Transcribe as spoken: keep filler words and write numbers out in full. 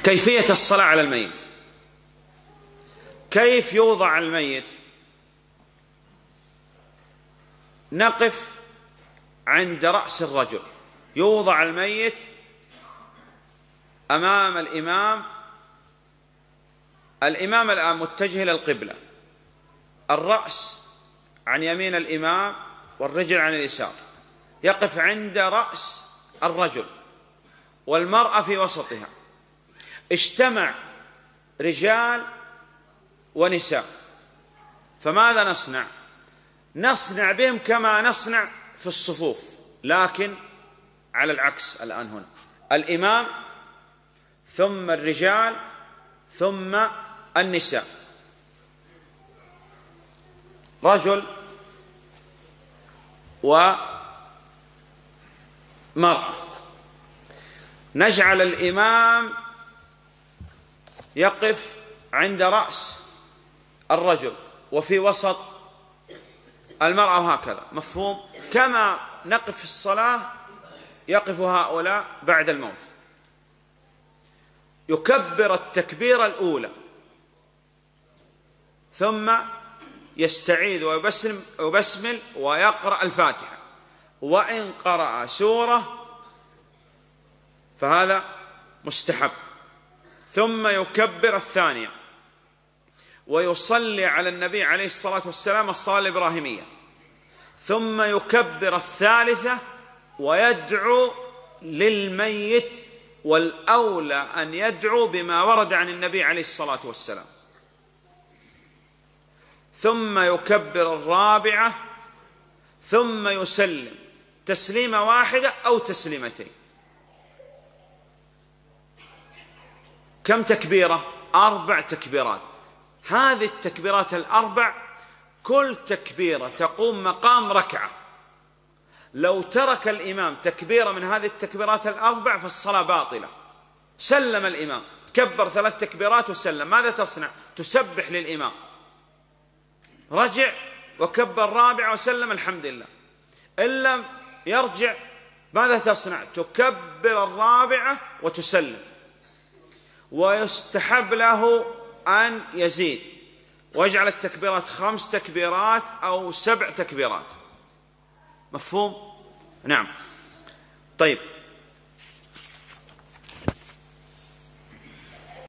كيفية الصلاة على الميت. كيف يوضع الميت؟ نقف عند رأس الرجل، يوضع الميت أمام الإمام. الإمام الآن متجه إلى القبلة، الرأس عن يمين الإمام والرجل عن اليسار، يقف عند رأس الرجل والمرأة في وسطها. اجتمع رجال ونساء، فماذا نصنع؟ نصنع بهم كما نصنع في الصفوف، لكن على العكس. الآن هنا الإمام ثم الرجال ثم النساء، رجل ومرأة. نجعل الإمام يقف عند رأس الرجل وفي وسط المرأة، وهكذا. مفهوم؟ كما نقف في الصلاة يقف هؤلاء بعد الموت. يكبر التكبيرة الأولى ثم يستعيذ ويبسمل ويقرأ الفاتحة، وإن قرأ سورة فهذا مستحب. ثم يكبر الثانية ويصلي على النبي عليه الصلاة والسلام الصلاة الإبراهيمية، ثم يكبر الثالثة ويدعو للميت، والأولى أن يدعو بما ورد عن النبي عليه الصلاة والسلام. ثم يكبر الرابعة ثم يسلم تسليمة واحدة أو تسليمتين. كم تكبيرة؟ أربع تكبيرات. هذه التكبيرات الأربع كل تكبيرة تقوم مقام ركعة. لو ترك الإمام تكبيرة من هذه التكبيرات الأربع فالصلاة باطلة. سلم الإمام، كبر ثلاث تكبيرات وسلم، ماذا تصنع؟ تسبح للإمام، رجع وكبر رابع وسلم الحمد لله. إن لم يرجع ماذا تصنع؟ تكبر الرابعة وتسلم. ويستحب له أن يزيد ويجعل التكبيرات خمس تكبيرات أو سبع تكبيرات. مفهوم؟ نعم. طيب،